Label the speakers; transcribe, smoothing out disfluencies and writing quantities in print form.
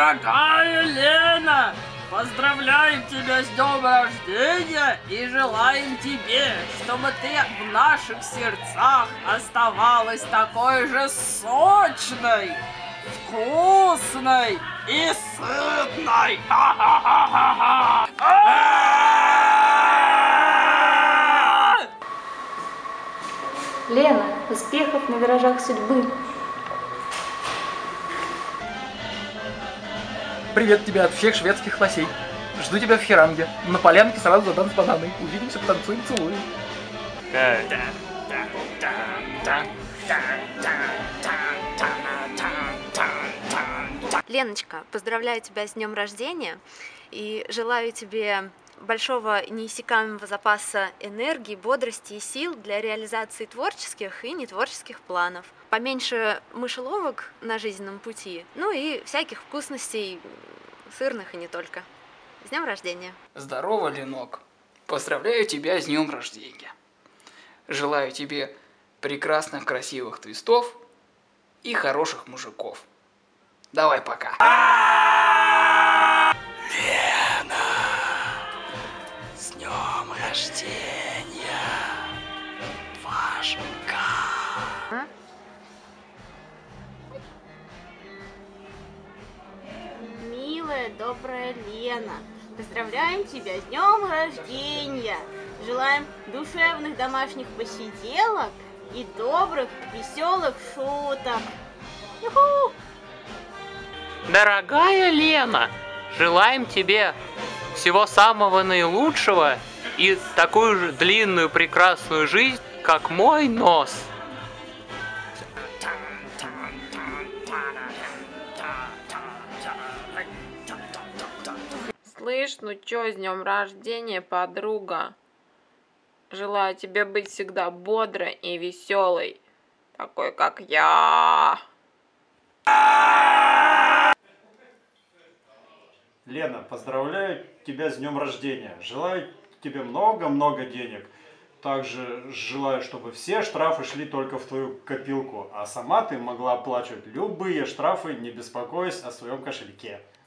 Speaker 1: Дорогая Лена, поздравляем тебя с днем рождения и желаем тебе, чтобы ты в наших сердцах оставалась такой же сочной, вкусной и сытной.
Speaker 2: Лена, успехов на виражах судьбы.
Speaker 3: Привет тебе от всех шведских лосей. Жду тебя в Херанге. На полянке сразу задан с бананой. Увидимся, потанцуем, целуем.
Speaker 4: Леночка, поздравляю тебя с днем рождения и желаю тебе большого неиссякаемого запаса энергии, бодрости и сил для реализации творческих и нетворческих планов. Поменьше мышеловок на жизненном пути, ну и всяких вкусностей, сырных и не только. С днем рождения!
Speaker 3: Здорово, Ленок. Поздравляю тебя с днем рождения. Желаю тебе прекрасных, красивых твистов и хороших мужиков. Давай пока.
Speaker 1: Лена, с днем рождения, Пашка.
Speaker 5: Милая, добрая Лена, поздравляем тебя с днем рождения! Желаем душевных домашних посиделок и добрых, веселых шуток. Ю-ху!
Speaker 6: Дорогая Лена, желаем тебе всего самого наилучшего и такую же длинную прекрасную жизнь, как мой нос.
Speaker 7: Слышь, ну чё, с днем рождения, подруга? Желаю тебе быть всегда бодрой и веселой, такой как я.
Speaker 8: Лена, поздравляю тебя с днем рождения. Желаю тебе много-много денег. Также желаю, чтобы все штрафы шли только в твою копилку, а сама ты могла оплачивать любые штрафы, не беспокоясь о своем кошельке.